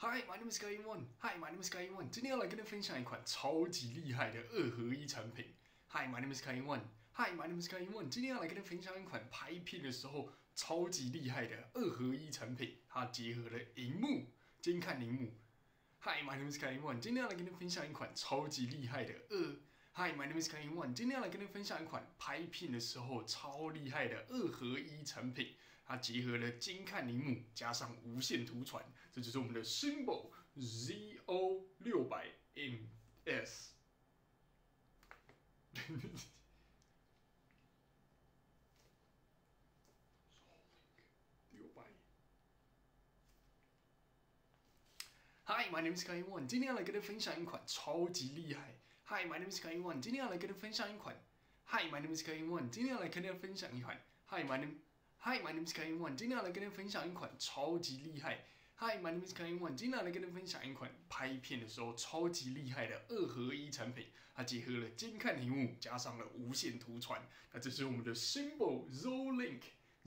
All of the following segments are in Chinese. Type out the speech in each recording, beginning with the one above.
Hi, my name is Guy One. Hi, my name is Guy One. 今天要来跟大家分享一款超级厉害的2合1产品。Hi, my name is Guy One. Hi, my name is Guy One. 今天要来跟大家分享一款拍片的时候超级厉害的2合1产品，它结合了荧幕、监看荧幕。Hi, my name is Guy One. 今天要来跟大家分享一款超级厉害的Hi, my name is Guy One. 今天要来跟大家分享一款拍片的时候超厉害的2合1产品。它结合了监看萤幕加上无线图传，这就是我们的 Symbol ZO600MS。Hi, my name is Guy One. 今天要来跟大家分享一款超级厉害。Hi, my name is Guy One. 今天要来跟大家分享一款。Hi, my name is Guy One. 今天要来跟大家分享一款。Hi, my name is Guy One. 今天要来跟大家分享一款超级厉害。Hi, my name is Guy One. 今天要来跟大家分享一款拍片的时候超级厉害的2合1产品，它结合了监看萤幕加上了无线图传。那这是我们的 Symbol ZO-Link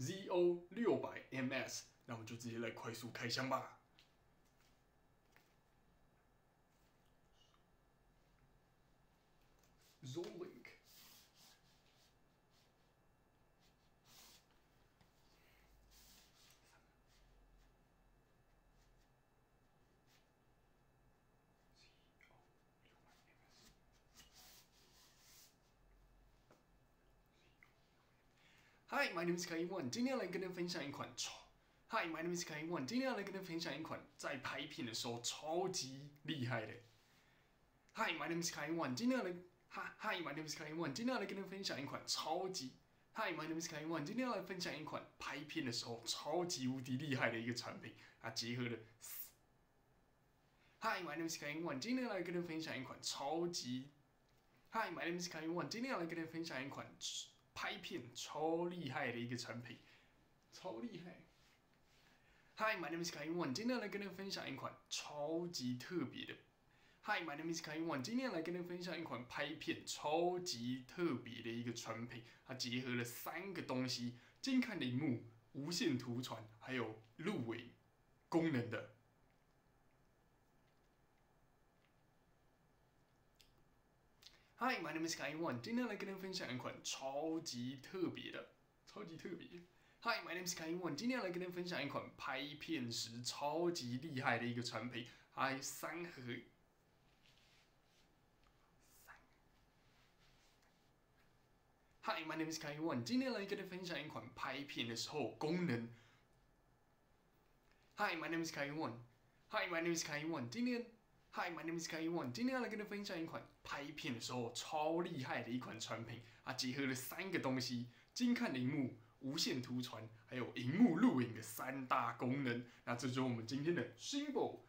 ZO600MS。那我们就直接来快速开箱吧。ZO-Link。Hi, my name is Guy One. 今天要来跟大家分享一款Hi, my name is Guy One. 今天要来跟大家分享一款在拍片的时候超级厉害的。Hi, my name is Guy One. 今天要来Hi, my name is Guy One. 今天要来跟大家分享一款超级Hi, my name is Guy One. 今天要来分享一款拍片的时候超级无敌厉害的一个产品，它结合了。Hi, my name is Guy One. 今天要来跟大家分享一款超级Hi, my name is Guy One. 今天要来跟大家分享一款拍片超厉害的一个产品，超厉害。Hi, my name is Guy One. 今天要来跟大家分享一款超级特别的。Hi, my name is Guy One. 今天要来跟大家分享一款拍片超级特别的一个产品，它结合了3个东西：监看萤幕、无线图传，还有录影功能的。Hi, my name is Guy One. 今天来跟大家分享一款超级特别的，超级特别。Hi, my name is Guy One. 今天来跟大家分享一款拍片时超级厉害的一个产品，还3合。Hi, my name is Guy One. 今天来跟大家分享一款拍片的时候功能。Hi, my name is Guy One. Hi, my name is Guy One. Hi, my name is Guy One. 今天要来跟大家分享一款拍片的时候超厉害的一款产品，它结合了3个东西：监看萤幕、无线图传，还有萤幕录影的3大功能。那这就是我们今天的 Symbol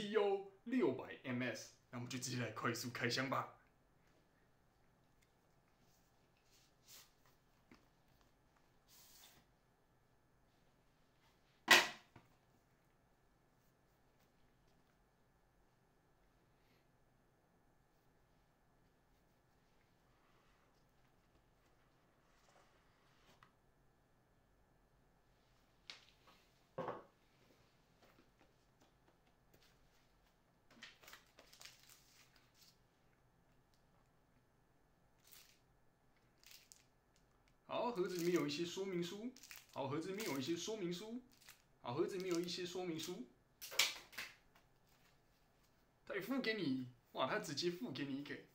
ZO600MS。那我们就直接来快速开箱吧。好，盒子里面有一些说明书。好，盒子里面有一些说明书。好，盒子里面有一些说明书。他也附给你，哇，他直接附给你一个，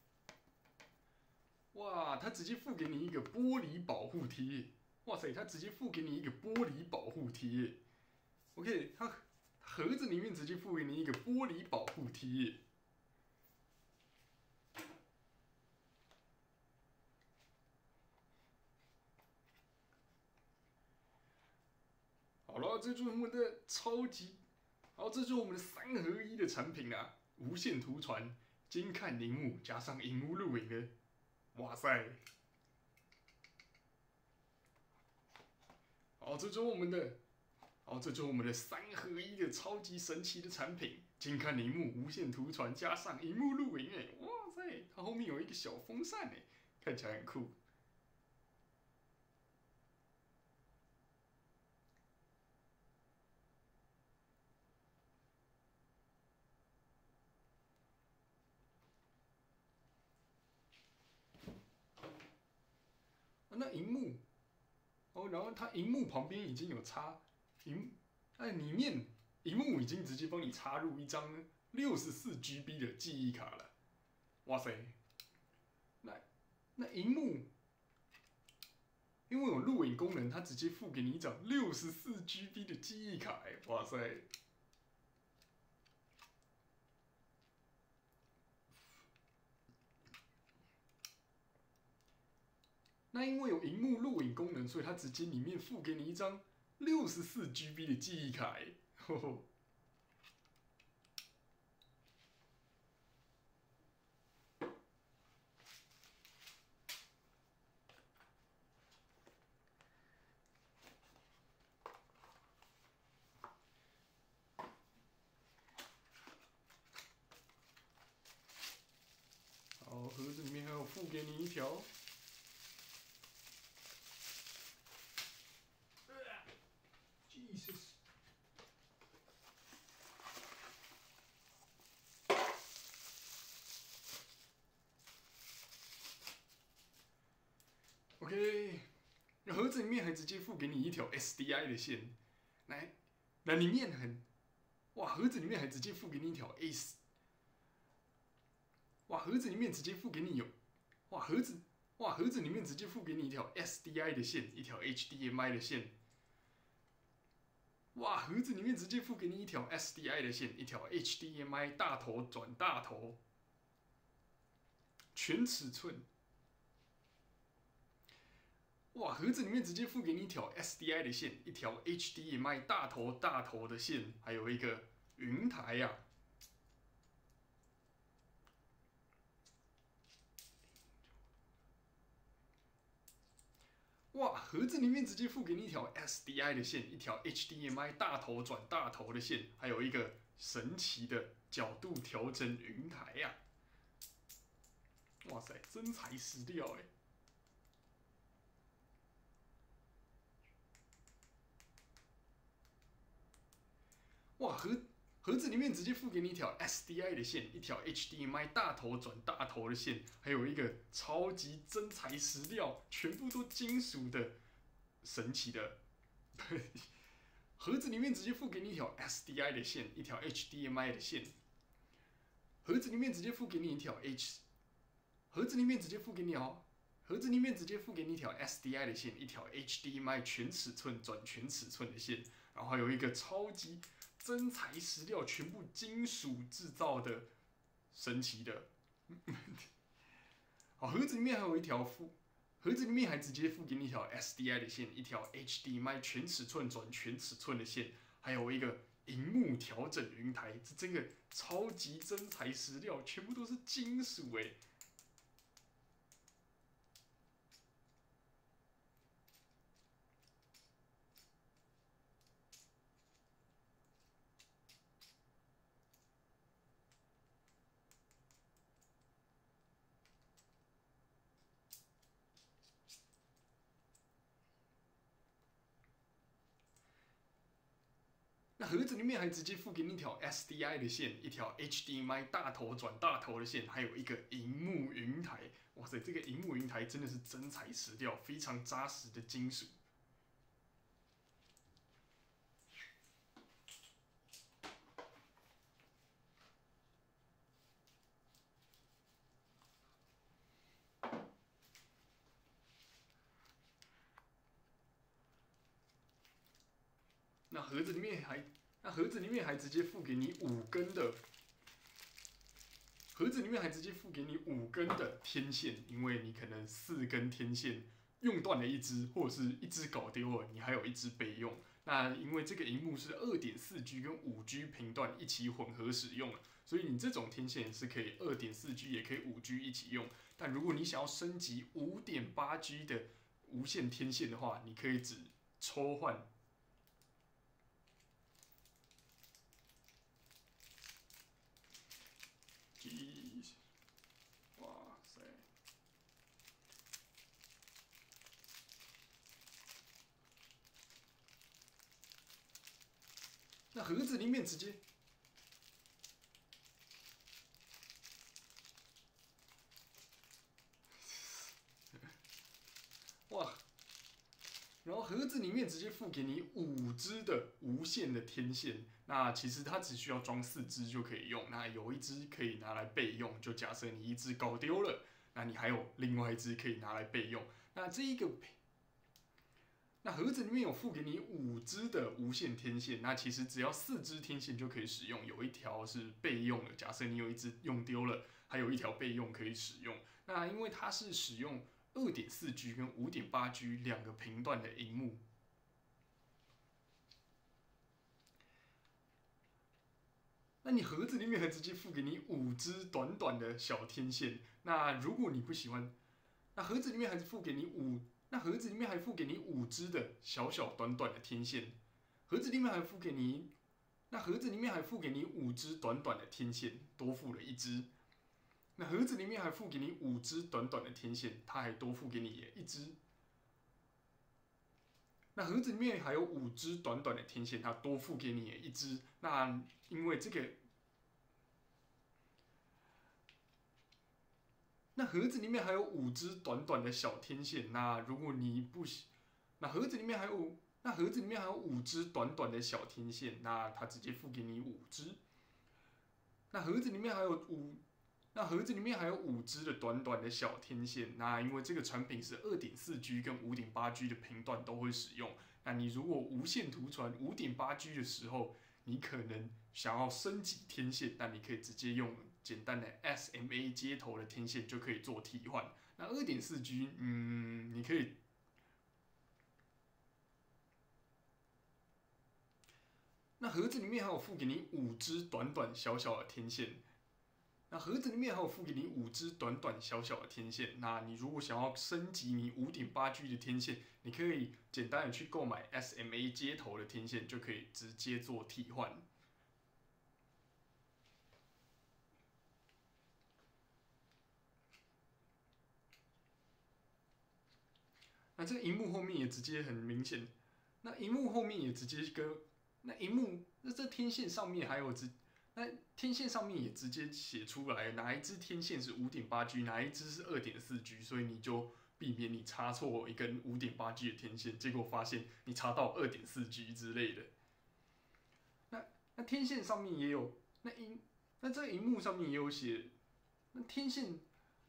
哇，他直接附给你一个玻璃保护贴。哇塞，他直接附给你一个玻璃保护贴。OK， 他盒子里面直接附给你一个玻璃保护贴。好了，这就是我们的超级，好，这就是我们的3合1的产品啦，无线图传、监看萤幕加上萤幕录影的，哇塞！好，这就是我们的，好，这就是我们的3合1的超级神奇的产品，监看萤幕、无线图传加上萤幕录影，哎，哇塞！它后面有一个小风扇，哎，看起来很酷。 那荧幕，哦，然后它荧幕旁边已经有插里面荧幕已经直接帮你插入一张64GB 的记忆卡了。哇塞，那荧幕。因为有录影功能，它直接附给你一张64GB 的记忆卡，哇塞！那因为有荧幕录影功能，所以它直接里面附给你一张64GB 的记忆卡，吼吼。好，盒子里面还有附给你一条。Jesus。OK， 盒子里面还直接附给你一条 SDI 的线，那里面哇，盒子里面还直接附给你一条 哇，盒子里面直接附给你有，盒子里面直接附给你一条 SDI 的线，一条 HDMI 的线。哇，盒子里面直接附给你一条 SDI 的线，一条 HDMI 大头转大头，全尺寸。哇，盒子里面直接附给你一条 SDI 的线，一条 HDMI 大头的线，还有一个云台呀。哇，盒子里面直接附给你一条 SDI 的线，一条 HDMI 大头转大头的线，还有一个神奇的角度调整云台呀！哇塞，真材实料哎！哇，盒子里面直接附给你一条 SDI 的线，一条 HDMI 大头转大头的线，还有一个超级真材实料，全部都金属的神奇的。盒子里面直接附给你一条 SDI 的线，一条 HDMI 的线。盒子里面直接附给你一条盒子里面直接附给你一条 SDI 的线，一条 HDMI 全尺寸转全尺寸的线，然后还有一个超级真材实料、全部金属制造的神奇的。好，盒子里面还直接附给你一条 SDI 的线，一条 HDMI 全尺寸转全尺寸的线，还有一个荧幕调整云台，这真的超级真材实料，全部都是金属哎。那盒子里面还直接附给你一条 SDI 的线，一条 HDMI 大头转大头的线，还有一个荧幕云台。哇塞，这个荧幕云台真的是真材实料，非常扎实的金属。那盒子里面还直接附给你5根的。盒子里面还直接附给你5根的天线，因为你可能4根天线用断了一只，或者是一只搞丢了，你还有一只备用。那因为这个荧幕是2.4G 跟5G 频段一起混合使用，所以你这种天线是可以2.4G 也可以5G 一起用。但如果你想要升级5.8G 的无线天线的话，你可以只抽换。哇塞！那盒子里面直接，哇， 然后盒子里面直接附给你5支的无线的天线，那其实它只需要装4支就可以用，那有1支可以拿来备用，就假设你1支搞丢了，那你还有另外1支可以拿来备用。那盒子里面有附给你5支的无线天线，那其实只要4支天线就可以使用，有1条是备用的。假设你有1支用丢了，还有1条备用可以使用。那因为它是使用2.4G 跟5.8G 2个频段的萤幕，那你盒子里面还直接附给你5支短短的小天线。那如果你不喜欢，那盒子里面还附给你5支的小短短的天线。盒子里面还附给你5支短短的天线，多附了1支。那盒子里面还附给你5支短短的天线，它还多附给你1支。那盒子里面还有5支短短的天线，它多附给你1支。那因为这个，那盒子里面还有5支短短的小天线。那如果你不喜，那盒子里面还有5支短短的小天线，那它直接附给你5支。那盒子里面还有5支的短短的小天线。那因为这个产品是2.4G 跟5.8G 的频段都会使用。那你如果无线图传 5.8G 的时候，你可能想要升级天线，那你可以直接用简单的 SMA 接头的天线就可以做替换。那 2.4G， 你可以。那盒子里面还有附给你5支短短小的天线。那盒子里面还有附给你5支短短小的天线。那你如果想要升级你 5.8G 的天线，你可以简单的去购买 SMA 接头的天线，就可以直接做替换。那这个萤幕后面也直接很明显，那这天线上面还有那天线上面也直接写出来哪一支天线是 5.8G， 哪一支是 2.4G， 所以你就避免你插错一根 5.8G 的天线，结果发现你插到 2.4G 之类的。那天线上面也有，那这个萤幕上面也有写，那天线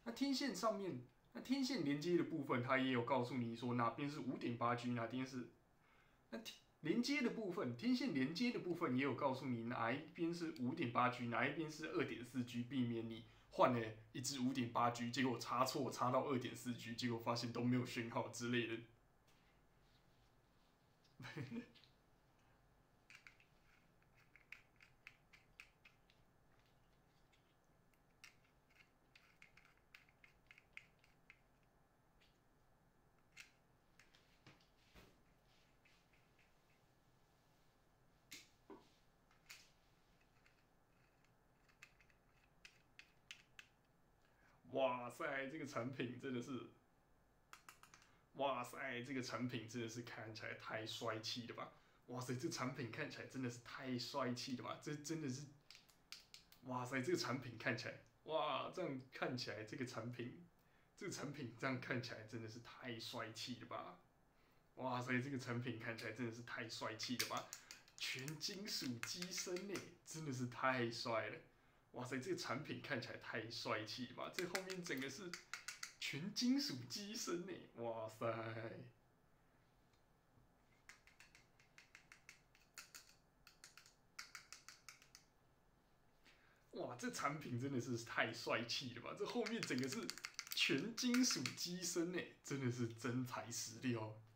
连接的部分，它也有告诉你说哪边是 5.8G， 哪边是连接的部分，天线连接的部分也有告诉你哪一边是 5.8G， 哪一边是 2.4G， 避免你换了1支 5.8G， 结果插错插到 2.4G， 结果发现都没有讯号之类的。哇塞，这个产品真的是，哇塞，这个产品真的是看起来太帅气了吧！哇塞，这产品看起来真的是太帅气了吧！这真的是，哇塞，这个产品看起来，哇，这样看起来这个产品这样看起来真的是太帅气了吧！哇塞，这个产品看起来真的是太帅气了吧！全金属机身呢，真的是太帅了！哇塞，这个产品看起来太帅气了吧！这后面整个是全金属机身呢，哇塞！哇，这产品真的是太帅气了吧！这后面整个是全金属机身呢，真的是真材实料。